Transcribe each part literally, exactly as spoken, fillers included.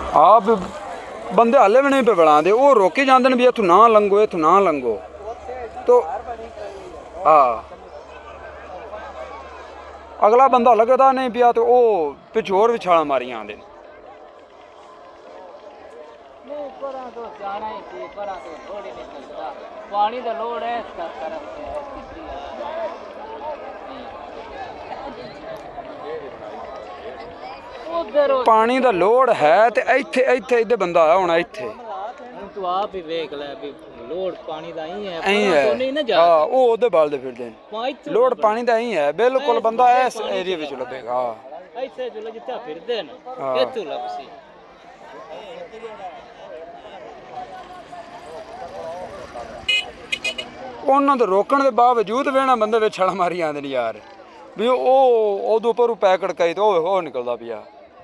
आप बंदे हाले भी नहीं पे बढ़ाते, वो रोके जाते भी इतों ना लंघो इतों ना लंघो। तो हाँ अगला बंदा लगता नहीं पिया तो वो पिछ होर भी छाला मारी आते। पानी दा लोड़ है पानी दा लोड़ है ते इत्थे इत्थे इधर बंदा आया होना इत्थे तू आप ही देख ले भी लोड़ पानी दा ही है ऐ है। तो नहीं ना जा हां वो ओदे बालदे फिरदे ने लोड़ पानी दा ही है बिल्कुल बंदा इस एरिया विच लभेगा ऐसे जो जिथे फिरदे ना इत्थों लभसी उन्होंने रोकने के बावजूद वेना बंदे विच छड़ा मारी आंदे ने यार भी ਉਹ ਉਹਦੇ ਉੱਪਰ ਪੈਕਟ ਕਈ ਤੇ ਉਹ ਉਹ ਨਿਕਲਦਾ ਪਿਆ।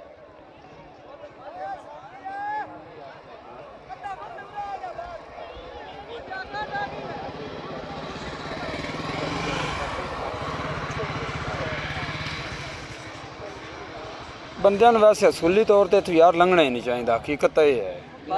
बंदियां नूं वैसे असूली तौर ते इत्थों यार लंघना ही नहीं चाहिए, हकीकत ये है।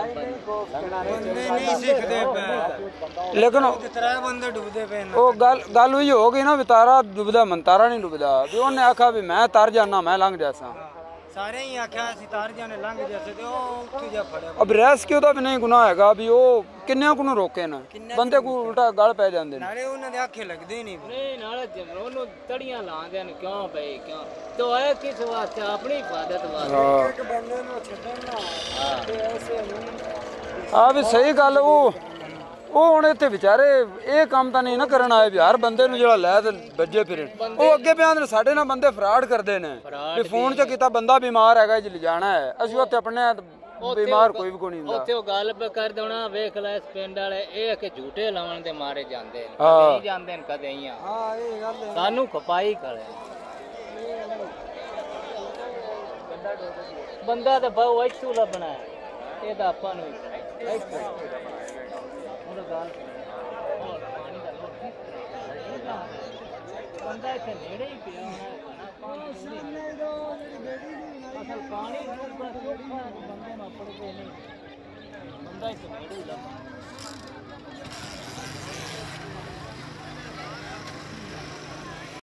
लेकिन वो गल गल हुई हो गई ना भी तारा डुबदा मन तारा नहीं डुबदा भी उन्हें आखा भी मैं तर जाना मैं लंघ जासा सारे ही आख्या सी तार जाने लंघ जैसे ते ओ उत्थों जा फड़े। अब रेस्क्यू दा भी नहीं गुनाह हैगा भी वो किन्ने को रोके ना बंदे को उल्टा गल पै जांदे नाले उन्हां दे आखे लगदे नहीं नहीं नाले ओनू तड़ियां लांदे ने क्यों भाई क्यों तो है किस वास्ते अपनी हिफाजत वास्ते एक बंदे नु छड्डन ना ते ऐसे हां भी सही गल वो ਉਹ ਹੁਣ ਇੱਥੇ ਵਿਚਾਰੇ ਇਹ ਕੰਮ ਤਾਂ ਨਹੀਂ ਨਾ ਕਰਨ ਆਏ ਵੀ ਹਰ ਬੰਦੇ ਨੂੰ ਜਿਹੜਾ ਲੈ ਤੇ ਵੱਜੇ ਫਿਰਨ ਉਹ ਅੱਗੇ ਬਿਆਨ ਨੇ ਸਾਡੇ ਨਾਲ ਬੰਦੇ ਫਰਾਡ ਕਰਦੇ ਨੇ ਵੀ ਫੋਨ 'ਚ ਕੀਤਾ ਬੰਦਾ ਬਿਮਾਰ ਹੈਗਾ ਜੀ ਲਿਜਾਣਾ ਹੈ ਅਸੀਂ ਉੱਥੇ ਆਪਣੇ ਬਿਮਾਰ ਕੋਈ ਵੀ ਕੋਈ ਨਹੀਂ ਹੁੰਦਾ ਉੱਥੇ ਉਹ ਗੱਲ ਕਰ ਦੇਣਾ ਵੇਖ ਲੈ ਇਸ ਪਿੰਡ ਵਾਲੇ ਇਹ ਕਿ ਝੂਠੇ ਲਾਉਣ ਦੇ ਮਾਰੇ ਜਾਂਦੇ ਨੇ ਨਹੀਂ ਜਾਂਦੇ ਨੇ ਕਦੇ ਹੀ ਹਾਂ ਇਹ ਗੱਲ ਸਾਨੂੰ ਖਪਾਈ ਕਰੇ ਬੰਦਾ ਤਾਂ ਬਹੁ ਇੱਥੋਂ ਲੱਭਣਾ ਇਹਦਾ ਆਪਾਂ ਨੂੰ बंदा इतने नेड़े ही पिया असल पानी बंदे में पड़ गए नहीं बंदा इतने नेड़े ही लगा